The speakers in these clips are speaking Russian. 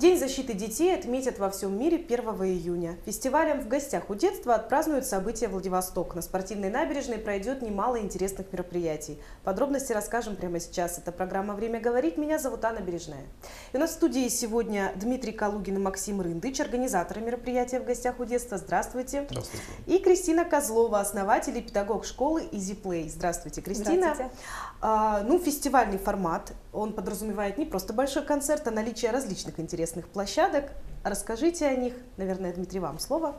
День защиты детей отметят во всем мире 1 июня. Фестивалем «В гостях у детства» отпразднуют события Владивосток. На спортивной набережной пройдет немало интересных мероприятий. Подробности расскажем прямо сейчас. Это программа «Время говорить». Меня зовут Анна Бережная. И у нас в студии сегодня Дмитрий Калугин и Максим Рындыч, организаторы мероприятия «В гостях у детства». Здравствуйте. Здравствуйте. И Кристина Козлова, основатель и педагог школы EasyPlay. Здравствуйте, Кристина. Здравствуйте. Фестивальный формат, он подразумевает не просто большой концерт, а наличие различных интересных площадок. Расскажите о них. Наверное, Дмитрий, вам слово.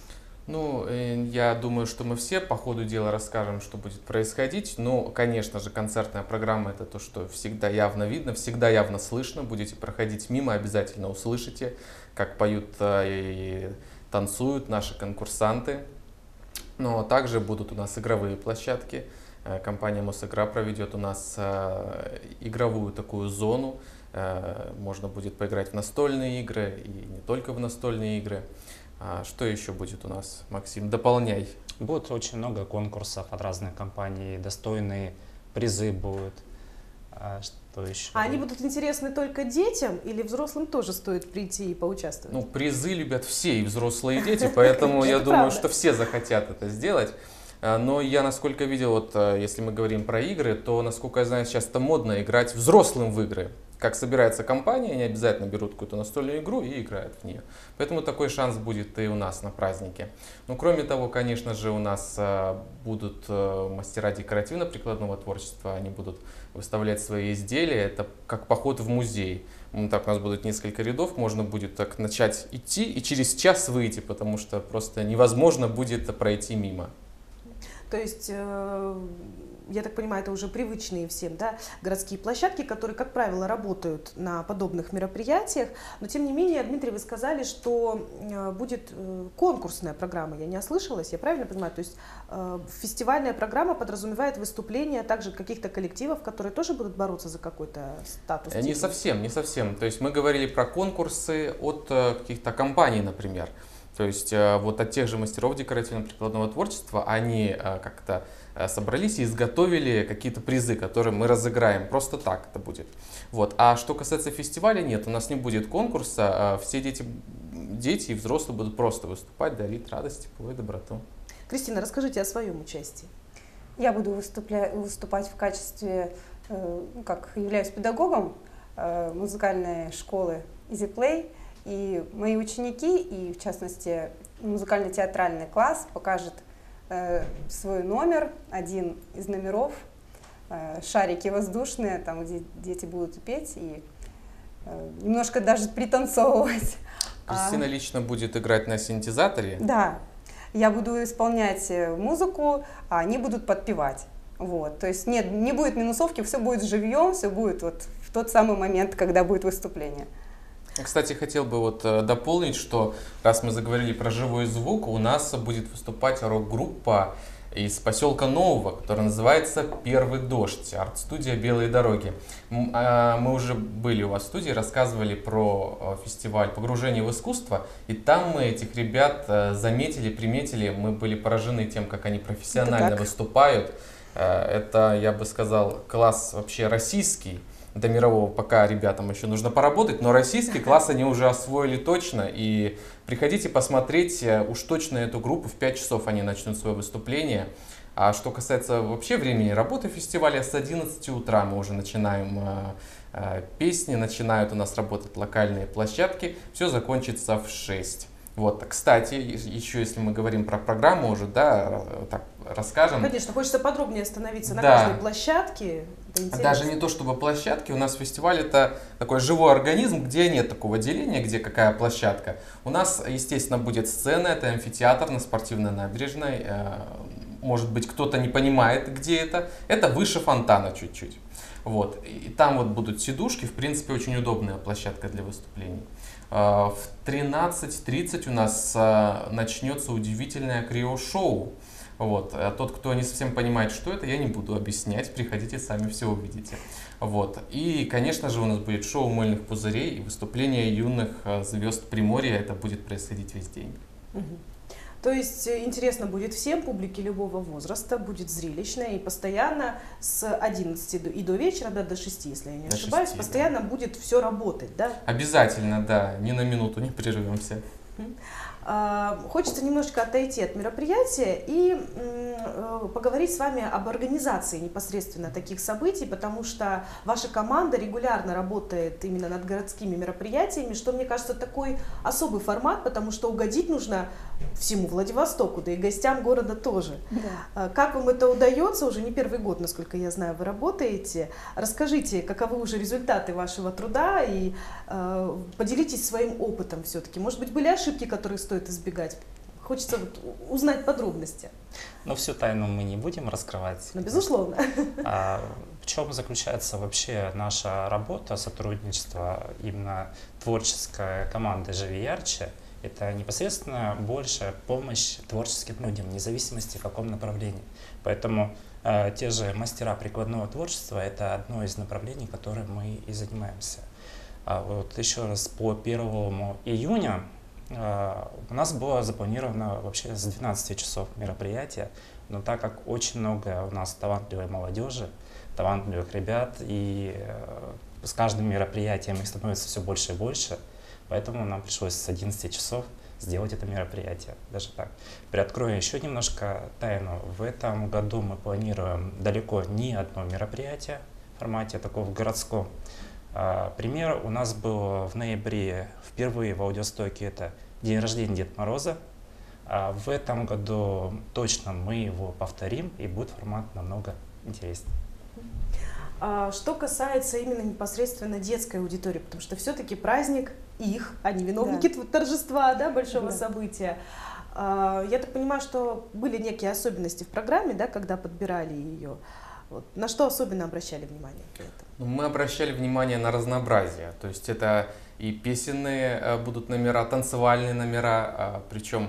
Я думаю, что мы все по ходу дела расскажем, что будет происходить. Конечно же, концертная программа — это то, что всегда явно видно, всегда явно слышно. Будете проходить мимо, обязательно услышите, как поют и танцуют наши конкурсанты. Но также будут у нас игровые площадки. Компания Мосигра проведет у нас игровую такую зону. Можно будет поиграть в настольные игры и не только в настольные игры. Что еще будет у нас, Максим? Дополняй. Будет очень много конкурсов от разных компаний, достойные призы будут. Что еще? А они будут интересны только детям или взрослым тоже стоит прийти и поучаствовать? Призы любят все, и взрослые, и дети, поэтому я думаю, что все захотят это сделать. Но я, насколько видел, если мы говорим про игры, то, насколько я знаю, сейчас это модно играть взрослым в игры. Как собирается компания, они обязательно берут какую-то настольную игру и играют в нее. Поэтому такой шанс будет и у нас на празднике. Кроме того, конечно же, у нас будут мастера декоративно-прикладного творчества. Они будут выставлять свои изделия. Это как поход в музей. Так, у нас будут несколько рядов, можно будет так начать идти и через час выйти, потому что просто невозможно будет пройти мимо. То есть, я так понимаю, это уже привычные всем, да, городские площадки, которые, как правило, работают на подобных мероприятиях. Но, тем не менее, Дмитрий, вы сказали, что будет конкурсная программа. Я не ослышалась, я правильно понимаю? То есть, фестивальная программа подразумевает выступления также каких-то коллективов, которые тоже будут бороться за какой-то статус? Не совсем. То есть, мы говорили про конкурсы от каких-то компаний, например. То есть от тех же мастеров декоративно-прикладного творчества они как-то собрались и изготовили какие-то призы, которые мы разыграем. Просто так это будет. А что касается фестиваля, нет, у нас не будет конкурса. Все дети и взрослые будут просто выступать, дарить радость, тепло и доброту. Кристина, расскажите о своем участии. Я буду выступать в качестве, являюсь педагогом музыкальной школы EasyPlay. И мои ученики, и в частности музыкально-театральный класс, покажет свой номер, один из номеров, шарики воздушные, там где дети будут петь и немножко даже пританцовывать. Кристина лично будет играть на синтезаторе? Да, я буду исполнять музыку, а они будут подпевать. То есть не будет минусовки, все будет живьем, все будет в тот самый момент, когда будет выступление. Кстати, хотел бы дополнить, что раз мы заговорили про живой звук, у нас будет выступать рок-группа из поселка Нового, которая называется «Первый дождь», арт-студия «Белые дороги». Мы уже были у вас в студии, рассказывали про фестиваль «Погружение в искусство», и там мы этих ребят заметили, приметили, мы были поражены тем, как они профессионально выступают. Это, я бы сказал, класс вообще российский. До мирового пока ребятам еще нужно поработать, но российский класс они уже освоили точно. И приходите посмотреть, уж точно эту группу, в 5 часов они начнут свое выступление. А что касается вообще времени работы фестиваля, с 11 утра мы уже начинаем песни, начинают у нас работать локальные площадки, все закончится в 6. Кстати, еще если мы говорим про программу уже, так расскажем. Конечно, хочется подробнее остановиться на каждой площадке. Даже не то чтобы площадки, у нас фестиваль это такой живой организм, где нет такого деления, где какая площадка. У нас, естественно, будет сцена, это амфитеатр на спортивной набережной. Может быть, кто-то не понимает, где это. Это выше фонтана чуть-чуть. И там будут сидушки, в принципе, очень удобная площадка для выступлений. В 13:30 у нас начнется удивительное крио-шоу. Тот, кто не совсем понимает, что это, я не буду объяснять, приходите, сами все увидите. И, конечно же, у нас будет шоу мыльных пузырей и выступление юных звезд Приморья, это будет происходить весь день. То То есть интересно будет всем, публике любого возраста, будет зрелищно и постоянно с 11 и до вечера, да, до 6, если я не До ошибаюсь, 6, постоянно будет все работать, да? Обязательно, да, ни на минуту не прервемся. Хочется немножечко отойти от мероприятия и поговорить с вами об организации непосредственно таких событий, потому что ваша команда регулярно работает именно над городскими мероприятиями, что, мне кажется, такой особый формат, потому что угодить нужно всему Владивостоку, да и гостям города тоже. Да. Как вам это удается? Уже не первый год, насколько я знаю, вы работаете. Расскажите, каковы уже результаты вашего труда и поделитесь своим опытом все-таки. Может быть, были ошибки, которые стоит избегать? Хочется вот узнать подробности. Но всю тайну мы не будем раскрывать. Ну, безусловно. В чем заключается вообще наша работа, сотрудничество, именно творческая команда «Живи ярче»? Это непосредственно большая помощь творческим людям, вне зависимости в каком направлении. Поэтому те же мастера прикладного творчества – это одно из направлений, которым мы и занимаемся. Вот еще раз, по 1 июня у нас было запланировано вообще с 12 часов мероприятие, но так как очень много у нас талантливой молодежи, талантливых ребят, и с каждым мероприятием их становится все больше и больше, поэтому нам пришлось с 11 часов сделать это мероприятие, даже так. Приоткрою еще немножко тайну. В этом году мы планируем далеко не одно мероприятие в формате такого городском. Пример у нас был в ноябре впервые в Владивостоке, это день рождения Деда Мороза. В этом году точно мы его повторим, и будет формат намного интереснее. Что касается именно непосредственно детской аудитории, потому что все-таки праздник их, они виновники торжества, да, большого события. Я так понимаю, что были некие особенности в программе, да, когда подбирали ее. Вот. На что особенно обращали внимание при этом? Мы обращали внимание на разнообразие, то есть это и песенные будут номера, танцевальные номера, причем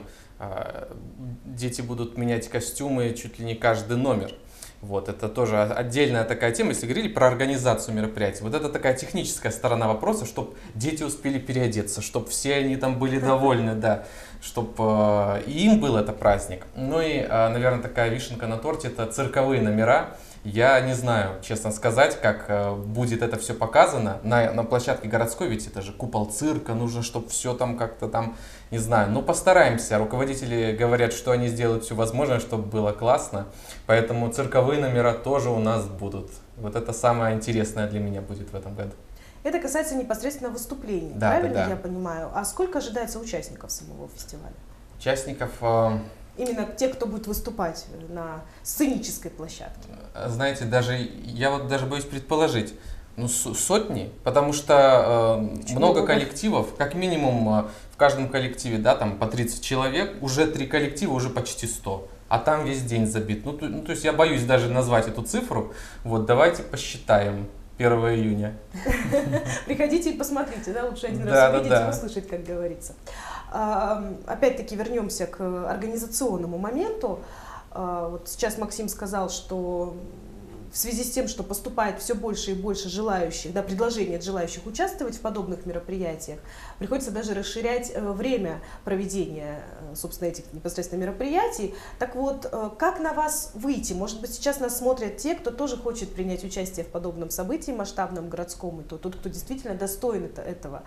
дети будут менять костюмы чуть ли не каждый номер. Вот, это тоже отдельная такая тема, если говорили про организацию мероприятий. Вот это такая техническая сторона вопроса, чтобы дети успели переодеться, чтобы все они там были довольны, да, чтобы и им был это праздник. Ну и, наверное, такая вишенка на торте – это цирковые номера. Я не знаю, честно сказать, как будет это все показано на площадке городской, ведь это же купол цирка, нужно, чтобы все там как-то там, не знаю, но постараемся. Руководители говорят, что они сделают все возможное, чтобы было классно, поэтому цирковые номера тоже у нас будут. Вот это самое интересное для меня будет в этом году. Это касается непосредственно выступлений, да, правильно да. Я понимаю? А сколько ожидается участников самого фестиваля? Участников... Именно те, кто будет выступать на сценической площадке. Знаете, я вот даже боюсь предположить, ну, сотни, потому что много коллективов, как минимум в каждом коллективе, да, там по 30 человек, уже 3 коллектива, уже почти 100, а там весь день забит. Ну, то есть я боюсь даже назвать эту цифру, вот, давайте посчитаем 1 июня. Приходите и посмотрите, да, лучше один раз увидеть и услышать, как говорится. Опять-таки вернемся к организационному моменту. Вот сейчас Максим сказал, что в связи с тем, что поступает все больше и больше желающих, да, предложений от желающих участвовать в подобных мероприятиях, приходится даже расширять время проведения, собственно, этих непосредственно мероприятий. Так вот, как на вас выйти? Может быть, сейчас нас смотрят те, кто тоже хочет принять участие в подобном событии масштабном, городском, и тот, кто действительно достоин этого.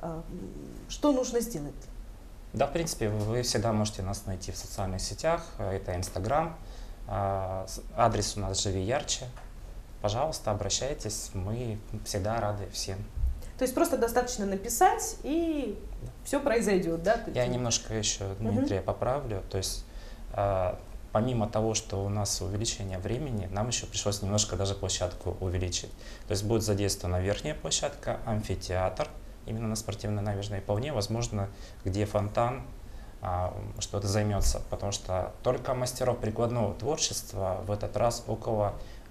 Что нужно сделать? Да, в принципе, вы всегда можете нас найти в социальных сетях, это Инстаграм, адрес у нас «Живи ярче». Пожалуйста, обращайтесь, мы всегда рады всем. То есть просто достаточно написать, и все произойдет, да? Я немножко еще Дмитрия поправлю, то есть помимо того, что у нас увеличение времени, нам еще пришлось немножко даже площадку увеличить. То есть будет задействована верхняя площадка, амфитеатр, именно на спортивной набережной, вполне возможно, где фонтан что-то займется, потому что только мастеров прикладного творчества в этот раз около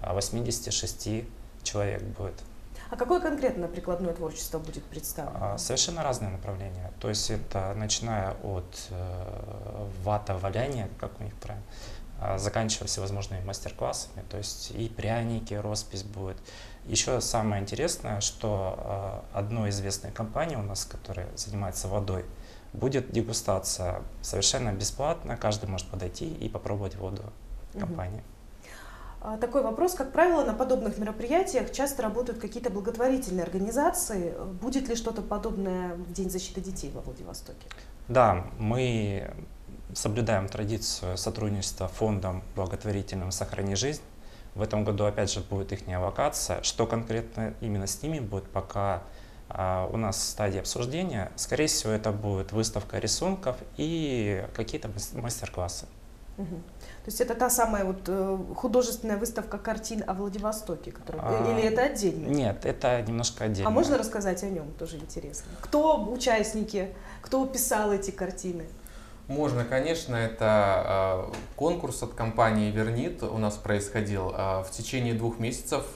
86 человек будет. А какое конкретно прикладное творчество будет представлено? Совершенно разные направления. То есть это начиная от вата-валяния, как у них правильно, заканчивая всевозможными мастер-классами, то есть и пряники, роспись будет. Еще самое интересное, что одной известной компании у нас, которая занимается водой, будет дегустация совершенно бесплатно, каждый может подойти и попробовать воду компании. Такой вопрос. Как правило, на подобных мероприятиях часто работают какие-то благотворительные организации. Будет ли что-то подобное в День защиты детей во Владивостоке? Да, мы соблюдаем традицию сотрудничества фондом благотворительным «Сохрани жизнь». В этом году опять же будет их локация. Что конкретно именно с ними будет, пока у нас стадия обсуждения. Скорее всего, это будет выставка рисунков и какие-то мастер-классы. То есть это та самая вот художественная выставка картин о Владивостоке, или это отдельно? Нет, это немножко отдельно. А можно рассказать о нем? Тоже интересно. Кто участники, кто писал эти картины? Можно, конечно. Это конкурс от компании «Вернит» у нас происходил в течение 2 месяцев.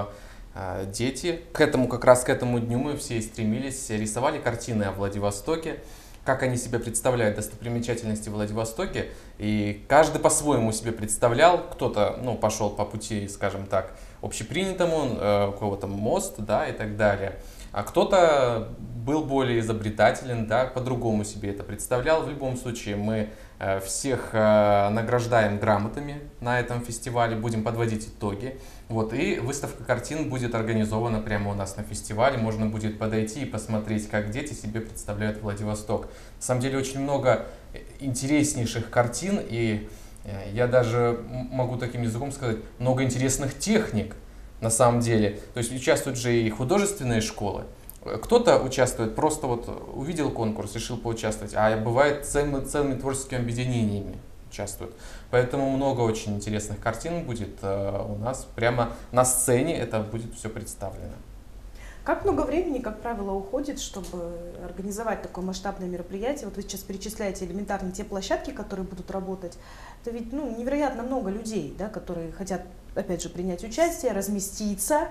Дети как раз к этому дню мы все и стремились, рисовали картины о Владивостоке, как они себе представляют достопримечательности в Владивостоке, и каждый по-своему себе представлял. Кто-то, пошел по пути, скажем так, общепринятому, у кого-то мост, да, и так далее. А кто-то был более изобретателен, да, по-другому себе это представлял. В любом случае мы всех награждаем грамотами на этом фестивале, будем подводить итоги. Вот, и выставка картин будет организована прямо у нас на фестивале. Можно будет подойти и посмотреть, как дети себе представляют Владивосток. На самом деле очень много интереснейших картин, и я даже могу таким языком сказать, много интересных техник на самом деле. То есть участвуют же и художественные школы. Кто-то участвует, просто вот увидел конкурс, решил поучаствовать, а бывает целыми творческими объединениями участвуют. Поэтому много очень интересных картин будет у нас прямо на сцене, это будет все представлено. Как много времени, как правило, уходит, чтобы организовать такое масштабное мероприятие? Вот вы сейчас перечисляете элементарно те площадки, которые будут работать. Это ведь невероятно много людей, да, которые хотят, опять же, принять участие, разместиться.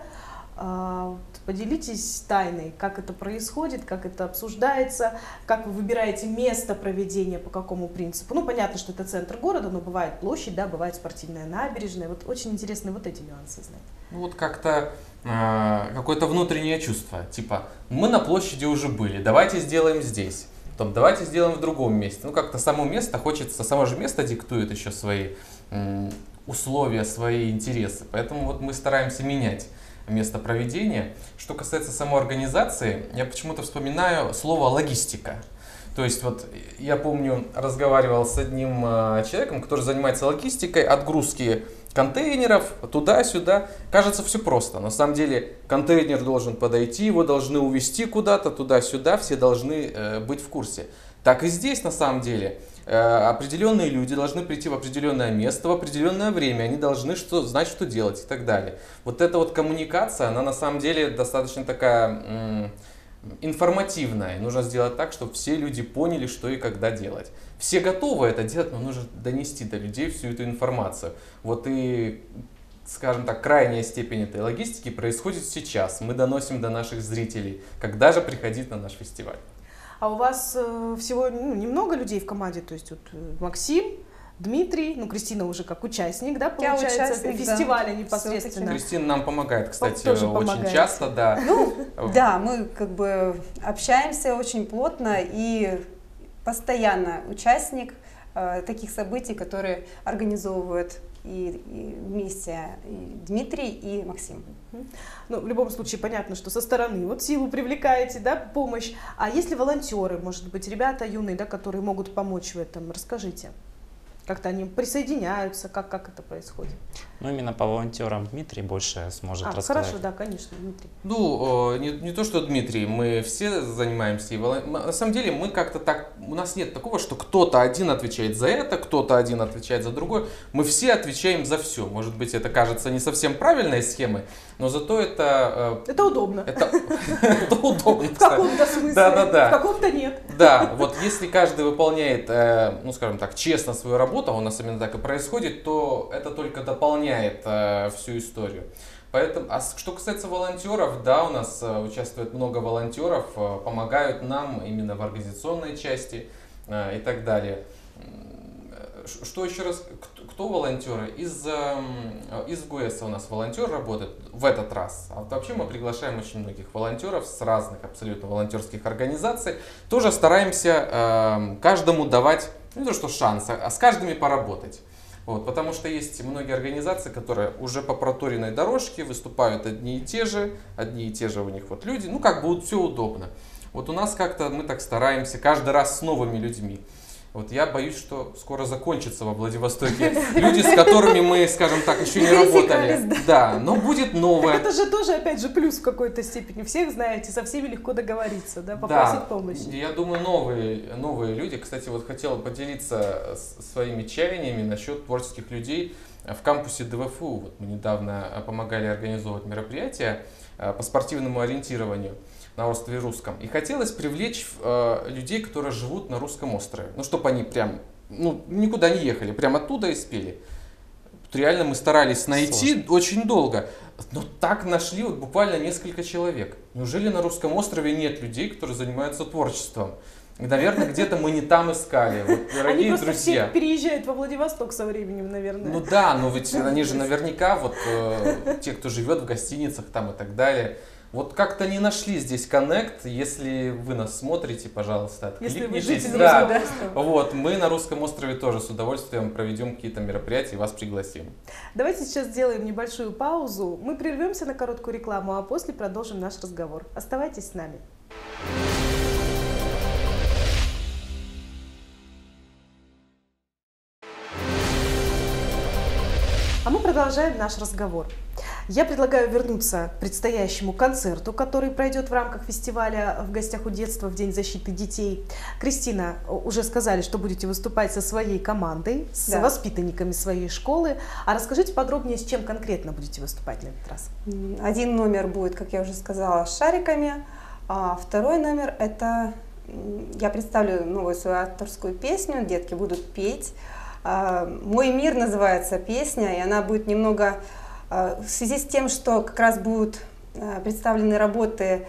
Поделитесь тайной, как это происходит, как это обсуждается, как вы выбираете место проведения, по какому принципу. Понятно, что это центр города, но бывает площадь, да, бывает спортивная набережная. Вот очень интересно вот эти нюансы знать. Как-то какое-то внутреннее чувство, типа мы на площади уже были, давайте сделаем здесь, потом давайте сделаем в другом месте. Как-то само место хочется, само же место диктует еще свои условия, свои интересы, поэтому вот мы стараемся менять место проведения. Что касается самоорганизации, я почему-то вспоминаю слово «логистика». То есть вот я помню, разговаривал с одним человеком, который занимается логистикой, отгрузки контейнеров туда-сюда. Кажется, все просто. На самом деле контейнер должен подойти, его должны увезти куда-то, туда-сюда, все должны быть в курсе. Так и здесь на самом деле. Определенные люди должны прийти в определенное место в определенное время, они должны знать, что делать и так далее. Вот эта вот коммуникация, она на самом деле достаточно такая информативная. Нужно сделать так, чтобы все люди поняли, что и когда делать. Все готовы это делать, но нужно донести до людей всю эту информацию. Вот и, скажем так, крайняя степень этой логистики происходит сейчас. Мы доносим до наших зрителей, когда же приходить на наш фестиваль. А у вас всего немного людей в команде, то есть вот Максим, Дмитрий, Кристина уже как участник, да, получается, фестиваля, да, непосредственно. Кристина нам помогает, кстати, очень часто, да. Да, мы общаемся очень плотно и постоянно участник таких событий, которые организовывают и вместе и Дмитрий и Максим. В любом случае понятно, что со стороны вот силу привлекаете, да, помощь. А есть ли волонтеры, может быть, ребята юные, да, которые могут помочь в этом? Расскажите. Как-то они присоединяются, как это происходит? Именно по волонтерам Дмитрий больше сможет рассказать. Хорошо, да, конечно, Дмитрий. Не то, что Дмитрий, мы все занимаемся. На самом деле мы как-то так, у нас нет такого, что кто-то один отвечает за это, кто-то один отвечает за другое. Мы все отвечаем за все. Может быть, это кажется не совсем правильной схемой, но зато это... Это удобно. Это удобно, в каком-то смысле, да. В каком-то нет. Да, вот если каждый выполняет, скажем так, честно свою работу, у нас именно так и происходит, то это только дополняет всю историю. Поэтому, что касается волонтеров, да, у нас участвует много волонтеров, помогают нам именно в организационной части и так далее. Что еще раз, кто волонтеры? Из ГУЭСа у нас волонтер работает в этот раз. А вообще мы приглашаем очень многих волонтеров с разных абсолютно волонтерских организаций. Тоже стараемся каждому давать, не то что шанс, а с каждыми поработать. Вот, потому что есть многие организации, которые уже по проторенной дорожке выступают одни и те же у них вот люди, ну как бы все удобно. Вот у нас как-то мы так стараемся каждый раз с новыми людьми. Вот я боюсь, что скоро закончится во Владивостоке люди, с которыми мы, скажем так, еще не работали. Да, но будет новое. Это же тоже, опять же, плюс в какой-то степени. Всех знаете, со всеми легко договориться, да, попросить помощи. Я думаю, новые люди. Кстати, вот хотел поделиться своими чаяниями насчет творческих людей в кампусе ДВФУ. Вот мы недавно помогали организовывать мероприятия по спортивному ориентированию на острове Русском. И хотелось привлечь людей, которые живут на Русском острове. Ну, чтобы они прям, никуда не ехали, прям оттуда и спели. Реально мы старались найти очень долго. Но так нашли вот буквально несколько человек. Неужели на Русском острове нет людей, которые занимаются творчеством? И, наверное, где-то мы не там искали. Вот, дорогие они просто друзья. все переезжают во Владивосток со временем, наверное. Ну да, но ведь они же наверняка, вот те, кто живет в гостиницах там и так далее, вот как-то не нашли здесь коннект. Если вы нас смотрите, пожалуйста, откликнитесь. Да. Вот, мы на Русском острове тоже с удовольствием проведем какие-то мероприятия и вас пригласим. Давайте сейчас сделаем небольшую паузу. Мы прервемся на короткую рекламу, а после продолжим наш разговор. Оставайтесь с нами. А мы продолжаем наш разговор. Я предлагаю вернуться к предстоящему концерту, который пройдет в рамках фестиваля «В гостях у детства» в День защиты детей. Кристина, уже сказали, что будете выступать со своей командой, с воспитанниками своей школы. А расскажите подробнее, с чем конкретно будете выступать на этот раз? Один номер будет, как я уже сказала, с шариками, а второй номер — это я представлю новую свою авторскую песню, детки будут петь. «Мой мир» называется песня, и она будет немного в связи с тем, что как раз будут представлены работы,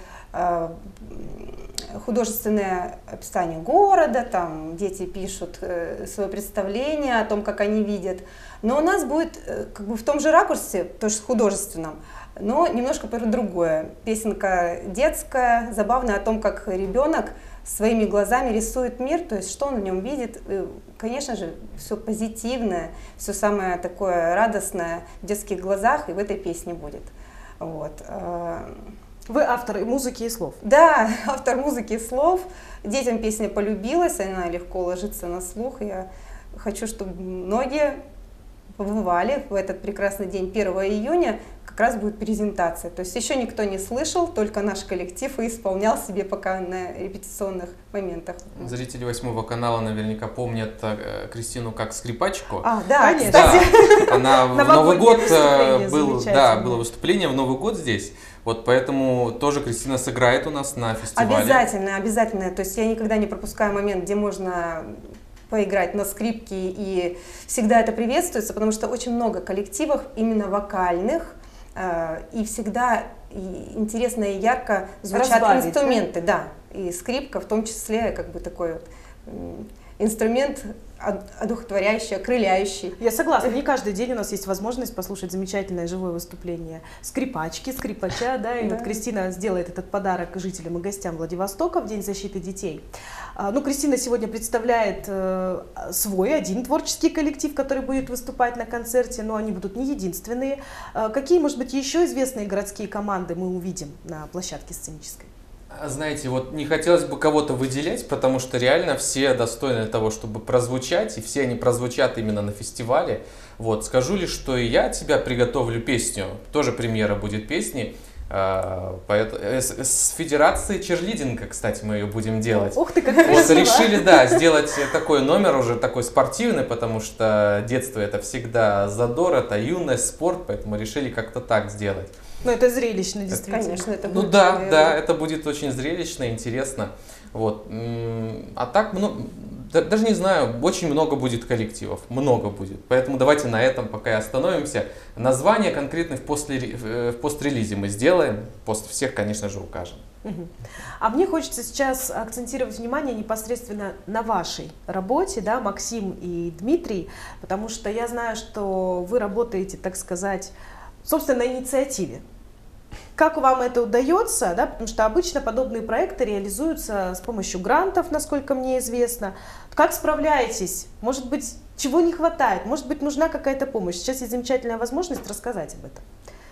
художественное описание города, там дети пишут свое представление о том, как они видят, но у нас будет как бы в том же ракурсе, тоже художественном, но немножко про другое. Песенка детская, забавная, о том, как ребенок своими глазами рисует мир, то есть что он в нем видит. Конечно же, все позитивное, все самое такое радостное в детских глазах и в этой песне будет. Вот. Вы автор и музыки, и слов? Да, автор музыки и слов. Детям песня полюбилась, она легко ложится на слух. Я хочу, чтобы многие побывали в этот прекрасный день, 1 июня, как раз будет презентация. То есть еще никто не слышал, только наш коллектив и исполнял себе пока на репетиционных моментах. Зрители 8 канала наверняка помнят Кристину как скрипачку. Да, конечно. кстати. Да, она в Новый год было выступление в Новый год здесь. Вот поэтому тоже Кристина сыграет у нас на фестивале. Обязательно, обязательно. То есть я никогда не пропускаю момент, где можно поиграть на скрипке, и всегда это приветствуется, потому что очень много коллективов именно вокальных, и всегда интересно и ярко звучат инструменты, да, и скрипка в том числе как бы такой вот инструмент одухотворяющий, окрыляющий. Я согласна, не каждый день у нас есть возможность послушать замечательное живое выступление скрипачки, скрипача, да, и вот Кристина сделает этот подарок жителям и гостям Владивостока в День защиты детей. Ну, Кристина сегодня представляет свой один творческий коллектив, который будет выступать на концерте, но они будут не единственные. Какие, может быть, еще известные городские команды мы увидим на площадке сценической? Знаете, вот не хотелось бы кого-то выделять, потому что реально все достойны того, чтобы прозвучать, и все они прозвучат именно на фестивале. Вот, скажу лишь, что и я от себя приготовлю песню, тоже премьера будет песни, с Федерации черлидинга, кстати, мы ее будем делать. Ух ты, как красиво! Вот решили, да, сделать такой номер уже такой спортивный, потому что детство — это всегда задор, это юность, спорт, поэтому решили как-то так сделать. Ну, это зрелищно, действительно. Конечно, это будет. Ну да, это будет очень зрелищно, интересно. Вот. А так, даже не знаю, очень много будет коллективов, много будет. Поэтому давайте на этом пока и остановимся. Название конкретно в пострелизе мы сделаем, пост всех, конечно же, укажем. А мне хочется сейчас акцентировать внимание непосредственно на вашей работе, да, Максим и Дмитрий, потому что я знаю, что вы работаете, так сказать, собственно, на инициативе. Как вам это удается, да, потому что обычно подобные проекты реализуются с помощью грантов, насколько мне известно. Как справляетесь? Может быть, чего не хватает? Может быть, нужна какая-то помощь? Сейчас есть замечательная возможность рассказать об этом.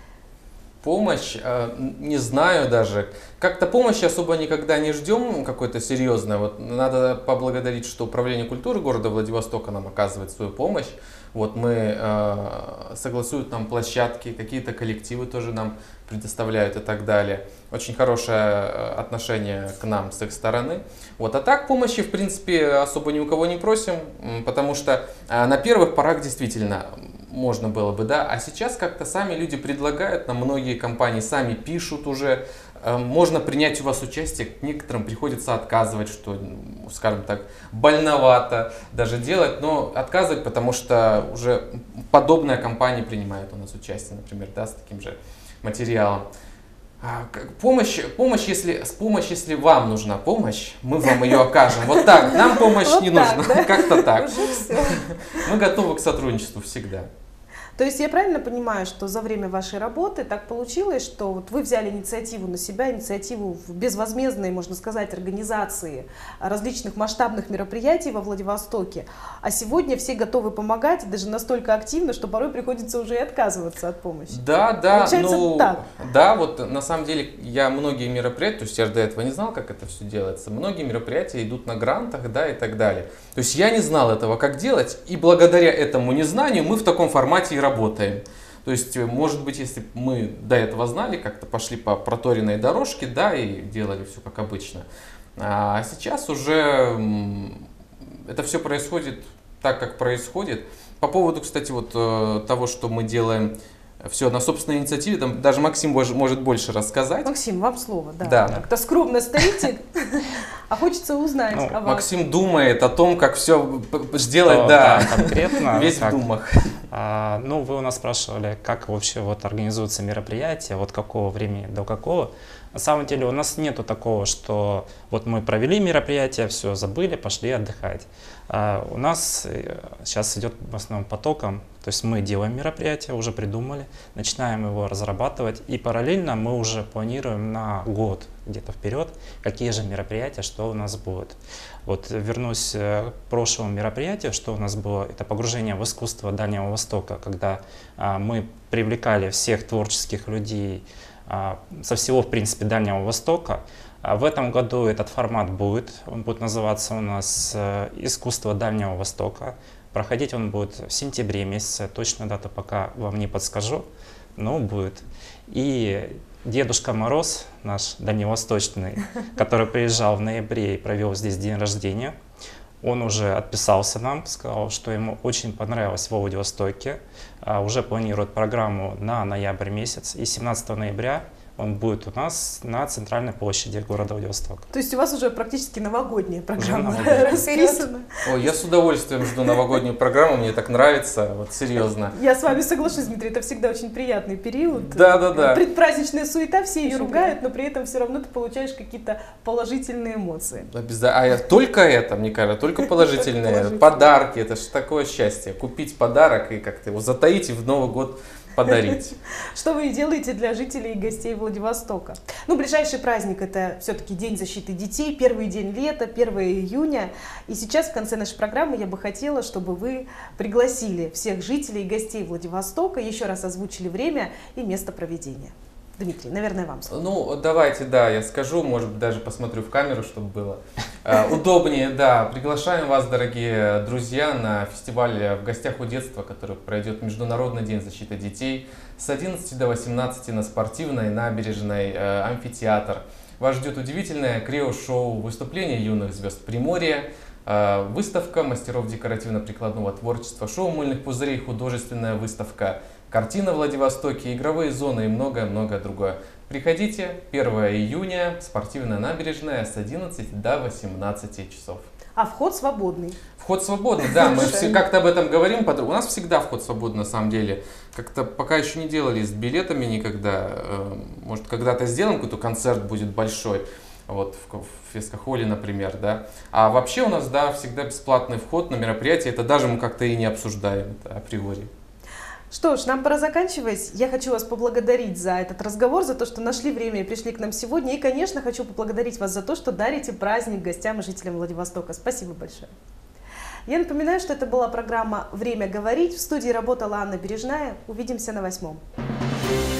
Помощь, не знаю даже. Как-то помощи особо никогда не ждем какой-то серьезной. Вот надо поблагодарить, что Управление культуры города Владивостока нам оказывает свою помощь. Вот мы согласуют нам площадки, какие-то коллективы тоже нам предоставляют и так далее. Очень хорошее отношение к нам с их стороны. Вот. А так помощи, в принципе, особо ни у кого не просим, потому что на первых порах действительно можно было бы, да, а сейчас как-то сами люди предлагают, нам многие компании сами пишут уже, можно принять у вас участие, к некоторым приходится отказывать, что, скажем так, больновато даже делать, но отказывать, потому что уже подобная компания принимает у нас участие, например, да, с таким же материалом. Помощь, если вам нужна помощь, мы вам ее окажем. Вот так, нам помощь Вот не так, нужна, да? как-то так. Уже все. Мы готовы к сотрудничеству всегда. То есть я правильно понимаю, что за время вашей работы так получилось, что вот вы взяли инициативу на себя, инициативу в безвозмездной, можно сказать, организации различных масштабных мероприятий во Владивостоке, а сегодня все готовы помогать, даже настолько активно, что порой приходится уже и отказываться от помощи. Да, Получается, ну, так. да, вот на самом деле я многие мероприятия, то есть я же до этого не знал, как это все делается, многие мероприятия идут на грантах, да, и так далее. То есть я не знал этого, как делать, и благодаря этому незнанию мы в таком формате и работаем. То есть, может быть, если бы мы до этого знали, как-то пошли по проторенной дорожке, да, и делали все как обычно. А сейчас уже это все происходит так, как происходит. По поводу, кстати, вот того, что мы делаем все на собственной инициативе, там даже Максим может больше рассказать. Максим, вам слово, да. Да. Как-то скромно стоите, а хочется узнать о вас. Максим думает о том, как все сделать, Что, да, конкретно. весь в как, думах. Ну, вы у нас спрашивали, как вообще вот организуются мероприятия, от какого времени до какого. На самом деле у нас нету такого, что вот мы провели мероприятие, все, забыли, пошли отдыхать. У нас сейчас идет в основном потоком, то есть мы делаем мероприятие, уже придумали, начинаем его разрабатывать, и параллельно мы уже планируем на год где-то вперед, какие же мероприятия, что у нас будет. Вот вернусь к прошлому мероприятию, что у нас было, это погружение в искусство Дальнего Востока, когда мы привлекали всех творческих людей со всего, в принципе, Дальнего Востока. В этом году этот формат будет, он будет называться у нас «Искусство Дальнего Востока». Проходить он будет в сентябре месяце, точно дату пока вам не подскажу, но будет. И Дедушка Мороз, наш дальневосточный, который приезжал в ноябре и провел здесь день рождения, он уже отписался нам, сказал, что ему очень понравилось во Владивостоке, уже планирует программу на ноябрь месяц, и 17 ноября он будет у нас на центральной площади города Владивостока. То есть у вас уже практически новогодняя программа новогодняя. расписана. Ой, я с удовольствием жду новогоднюю программу, мне так нравится, вот серьезно. Я с вами соглашусь, Дмитрий, это всегда очень приятный период. Да. Предпраздничная суета, все ее Очень ругают, но при этом все равно ты получаешь какие-то положительные эмоции. Обязательно. Только это, мне кажется, только положительные Положительные. подарки, это же такое счастье. Купить подарок и как-то его затаить и в Новый год подарить. Что вы и делаете для жителей и гостей Владивостока? Ну, ближайший праздник — это все-таки День защиты детей, первый день лета, 1 июня. И сейчас в конце нашей программы я бы хотела, чтобы вы пригласили всех жителей и гостей Владивостока, еще раз озвучили время и место проведения. Дмитрий, наверное, вам слово. Ну, давайте, да, я скажу, может быть, даже посмотрю в камеру, чтобы было удобнее, да. Приглашаем вас, дорогие друзья, на фестиваль «В гостях у детства», который пройдет Международный день защиты детей с 11 до 18 на спортивной набережной амфитеатр. Вас ждет удивительное крио-шоу, выступление юных звезд Приморья, выставка мастеров декоративно-прикладного творчества, шоу мыльных пузырей, художественная выставка, картина в Владивостоке, игровые зоны и многое-многое другое. Приходите, 1 июня, спортивная набережная с 11 до 18 часов. А вход свободный. Вход свободный, да, мы Слушай. как-то об этом говорим, у нас всегда вход свободный на самом деле. Как-то пока еще не делали с билетами никогда, может когда-то сделаем, какой-то концерт будет большой, вот в фестхолле, например, да. А вообще у нас, да, всегда бесплатный вход на мероприятие, это даже мы как-то и не обсуждаем это априори. Что ж, нам пора заканчивать. Я хочу вас поблагодарить за этот разговор, за то, что нашли время и пришли к нам сегодня. И, конечно, хочу поблагодарить вас за то, что дарите праздник гостям и жителям Владивостока. Спасибо большое. Я напоминаю, что это была программа «Время говорить». В студии работала Анна Бережная. Увидимся на 8.